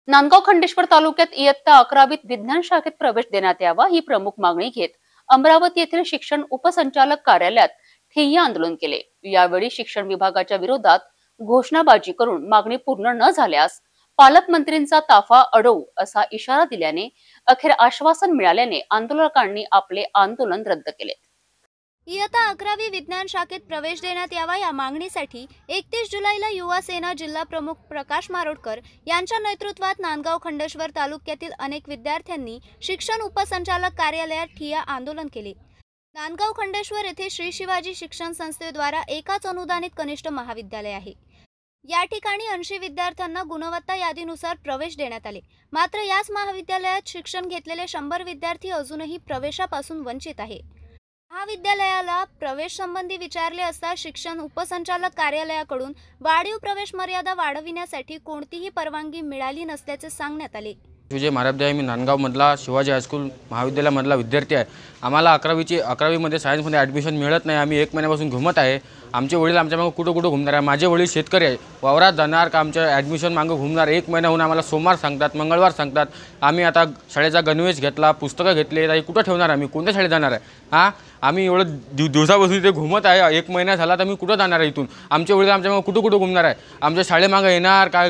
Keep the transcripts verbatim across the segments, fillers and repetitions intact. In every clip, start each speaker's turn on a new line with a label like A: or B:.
A: नांदगाव खंडेश्वर तालुक्यात इयत्ता अकरावीत विज्ञान शाखेत प्रवेश देण्यात यावा ही प्रमुख मागणी घेत अमरावती येथील शिक्षण उपसंचालक कार्यालयात ठिय्या आंदोलन केले। यावेळी शिक्षण विभागाच्या विरोधात घोषणाबाजी करून मागणी पूर्ण न झाल्यास पालकमंत्रींचा ताफा अडवू असा इशारा दिल्याने अखेर आश्वासन मिळाल्याने आंदोलकांनी आपले आंदोलन रद्द केले।
B: इयत्ता अकरावी विज्ञान शाखेत प्रवेश देण्यात यावा या मागणीसाठी एकतीस जुलैला युवा सेना जिल्हा प्रमुख प्रकाश मारोडकर यांच्या नेतृत्वात नांदगाव खंडेश्वर तालुक्यातील अनेक विद्यार्थ्यांनी शिक्षण उपसंचालक कार्यालयात ठिय्या आंदोलन केले। नांदगाव खंडेश्वर येथे श्री शिवाजी शिक्षण संस्थेद्वारा एकाच अनुदानित कनिष्ठ महाविद्यालय आहे। या ठिकाणी ऐंशी विद्यार्थ्यांना गुणवत्ता यादीनुसार प्रवेश देण्यात आले। मात्र याच महाविद्यालयात शिक्षण घेतलेले शंभर विद्यार्थी अजूनही प्रवेशापासून वंचित आहे। महाविद्यालयाला प्रवेश संबंधी विचारले असता शिक्षण उपसंचालक कार्यालयाकडून वाढीव प्रवेश मर्यादा वाढविण्यासाठी कोणतीही परवानगी मिळाली नसल्याचे सांगण्यात आले।
C: विजय महाराज मी नांदगाव मधला शिवाजी हायस्कूल महाविद्यालयामधला विद्यार्थी आहे। आम्हाला अकरावीची अकरावीमध्ये सायन्समध्ये ॲडमिशन मिळत नाही। आम्ही एक महिन्यापासून घुमत आहे। आमचे वडील आमच्या मागे कुठं कुठं घुमणार आहे। माझे वडील शेतकरी आहे, वावरात जाणार का आमच्या ॲडमिशन मागे घुमणार। एक महिन्याहून आम्हाला सोमवार सांगतात, मंगळवार सांगतात। आम्ही आता शाळेचा गणवेश घेतला, पुस्तकं घेतले, तर कुठं ठेवणार आम्ही, कोणत्या शाळेत जाणार आहे? हां, आम्ही एवढं दिव दिवसापासून इथे घुमत आहे। एक महिना झाला तर मी कुठं जाणार आहे इथून? आमचे वडील आमच्या मागे कुठं कुठं घुमणार आहे? आमच्या शाळेमागे येणार का,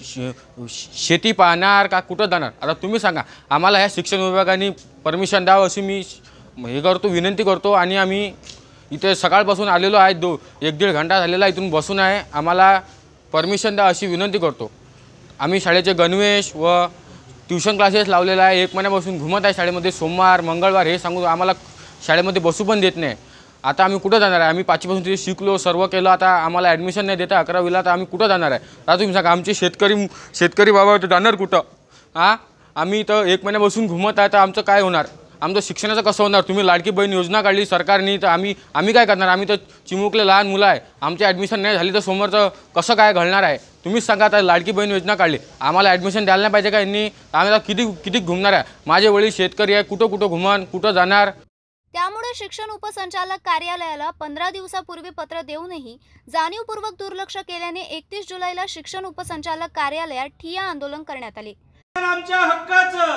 C: शेती पाहणार का, कुठं जाणार? आता तुम्ही सांगा। आम्हाला ह्या शिक्षण विभागाने परमिशन द्यावं अशी मी हे करतो, विनंती करतो। आणि आम्ही इथे सकाळपासून आलेलो आहे, दो एक दीड घंटा झालेला इथून बसून आहे। आम्हाला परमिशन द्या अशी विनंती करतो। आम्ही शाळेचे गणवेश व ट्यूशन क्लासेस लावलेला आहे। एक महिन्यापासून घुमत आहे शाळेमध्ये, सोमवार मंगळवार हे सांगू आम्हाला शाळेमध्ये बसू पण देत नाही। आता आम्ही कुठं जाणार आहे? आम्ही पाचवीपासून तिथे शिकलो, सर्व केलं, आता आम्हाला ॲडमिशन नाही देता अकरावीला, तर आम्ही कुठं जाणार आहे? आता तुम्ही सांगा, आमचे शेतकरी शेतकरी बाबा तर जाणार कुठं? हां, आम्ही इथं एक महिन्यापासून घुमत आहे, तर आमचं काय होणार? आमचं शिक्षणाचं कसं होणार? तुम्ही लाडकी बहीण योजना काढली सरकारने, तर आम्ही आम्ही काय करणार? आम्ही तर चिमुकले लहान मुलं आहे, आमची ॲडमिशन नाही झाली तर समोरचं कसं काय घडणार आहे? तुम्हीच सांगा। आता लाडकी बहीण योजना काढली, आम्हाला ॲडमिशन द्यायला नाही पाहिजे का यांनी? आम्हाला किती किती घुमणार आहे? माझे वडील शेतकरी आहे, कुठं कुठं घुमान, कुठं जाणार?
B: त्यामुळे शिक्षण उपसंचालक कार्यालयाला पंधरा दिवसापूर्वी पत्र देऊनही जाणीवपूर्वक दुर्लक्ष केल्याने एकतीस जुलैला शिक्षण उपसंचालक कार्यालयात ठिय्या आंदोलन करण्यात आले।
D: आमच्या हक्काचं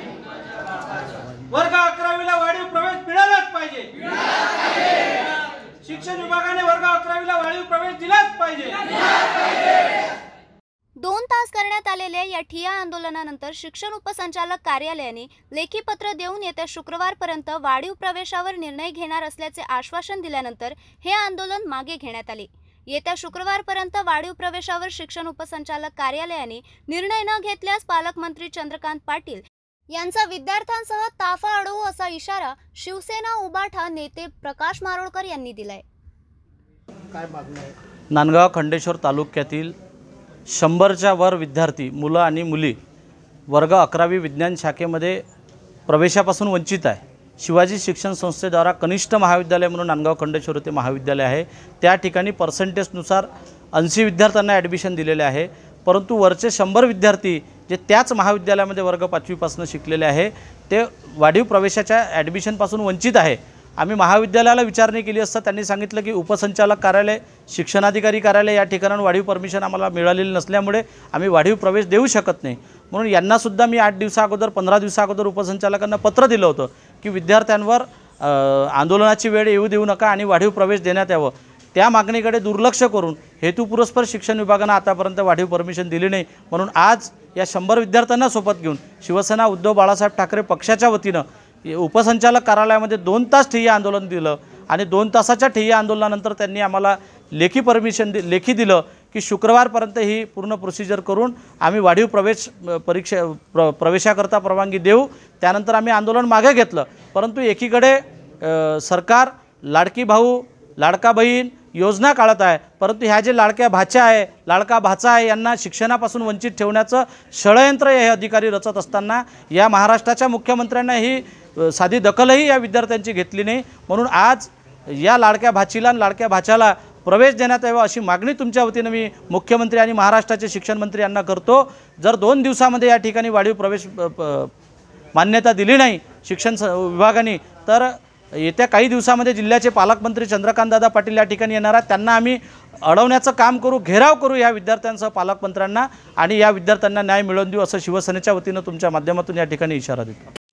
D: वर्ग अकरावीला वाढीव प्रवेश मिळालाच पाहिजे। शिक्षण विभागाने वर्ग अकरावीला वाढीव प्रवेश दिलाच पाहिजे।
B: दोन तास करण्यात आलेल्या या ठिय्या आंदोलनानंतर शिक्षण उपसंचालक कार्यालयाने लेखी पत्र देऊन येत्या शुक्रवारपर्यंत वाढीव प्रवेशावर निर्णय घेणार असल्याचे आश्वासन दिल्यानंतर हे आंदोलन मागे घेण्यात आले। येत्या शुक्रवारपर्यंत वाढीव प्रवेशावर शिक्षण उपसंचालक कार्यालयाने निर्णय न घेतल्यास पालकमंत्री चंद्रकांत पाटील यांचा विद्यार्थ्यांसह ताफा अडवू असा इशारा शिवसेना उबाठा नेते प्रकाश मारोडकर यांनी दिलाय।
E: काय मागणी आहे? नांदगाव खंडेश्वर तालुक्यातील शंभरच्या वर विद्यार्थी मुलं आणि मुली वर्ग अकरावी विज्ञान शाखेमध्ये प्रवेशापासून वंचित आहे। शिवाजी शिक्षण संस्थेद्वारा कनिष्ठ महाविद्यालय म्हणून नांदगाव खंडेश्वर येथे महाविद्यालय आहे। त्या ठिकाणी पर्सेंटेजनुसार ऐंशी विद्यार्थ्यांना ॲडमिशन दिलेले आहे, परंतु वरचे शंभर विद्यार्थी जे त्याच महाविद्यालयामध्ये वर्ग पाचवीपासून शिकलेले आहे ते वाढीव प्रवेशाच्या ॲडमिशनपासून वंचित आहे। आम्ही महाविद्यालयाला विचारणी केली असता त्यांनी सांगितलं की उपसंचालक कार्यालय, शिक्षणाधिकारी कार्यालय या ठिकाणाहून वाढीव परमिशन आम्हाला मिळालेली नसल्यामुळे आम्ही वाढीव प्रवेश देऊ शकत नाही। म्हणून यांनासुद्धा मी आठ दिवसा अगोदर पंधरा दिवसा अगोदर उपसंचालकांना पत्र दिलं होतं की विद्यार्थ्यांवर आंदोलनाची वेळ येऊ देऊ नका आणि वाढीव प्रवेश देण्यात यावं। त्या मागणीकडे दुर्लक्ष करून हेतुपुरस्पर शिक्षण विभागानं आतापर्यंत वाढीव परमिशन दिली नाही। म्हणून आज या शंभर विद्यार्थ्यांना सोबत घेऊन शिवसेना उद्धव बाळासाहेब ठाकरे पक्षाच्या वतीनं उपसंचालक कार्यालयामध्ये दोन तास ठिय्या आंदोलन दिलं आणि दोन तासाच्या ठिय्या आंदोलनानंतर त्यांनी आम्हाला लेखी परमिशन दि लेखी दिलं की शुक्रवारपर्यंत ही पूर्ण प्रोसिजर करून आम्ही वाढीव प्रवेश परीक्षा प्र प्रवेशाकरता परवानगी देऊ। त्यानंतर आम्ही आंदोलन मागे घेतलं, परंतु एकीकडे सरकार लाडकी भाऊ लाडका बहीण योजना काढत आहे, परंतु ह्या जे लाडक्या भाच्या आहे, लाडका भाचा आहे, यांना शिक्षणापासून वंचित ठेवण्याचं षडयंत्र हे अधिकारी रचत असताना या महाराष्ट्राच्या मुख्यमंत्र्यांना ही साधी दखलही या विद्यार्थ्यांची घेतली नाही। म्हणून आज या लाडक्या भाचीला आणि लाडक्या भाच्याला प्रवेश देण्यात यावा अशी मागणी तुमच्या वतीनं मी मुख्यमंत्री आणि महाराष्ट्राचे शिक्षण मंत्री यांना करतो। जर दोन दिवसामध्ये या ठिकाणी वाढीव प्रवेश मान्यता दिली नाही शिक्षण विभागाने, तर येत्या काही दिवसामध्ये जिल्ह्याचे पालकमंत्री चंद्रकांतदादा पाटील या ठिकाणी येणार आहेत. त्यांना आम्ही अडवण्याचं काम करू, घेराव करू या विद्यार्थ्यांसह पालकमंत्र्यांना आणि या विद्यार्थ्यांना न्याय मिळवून देऊ असं शिवसेनेच्या वतीनं तुमच्या माध्यमातून या ठिकाणी इशारा देतो.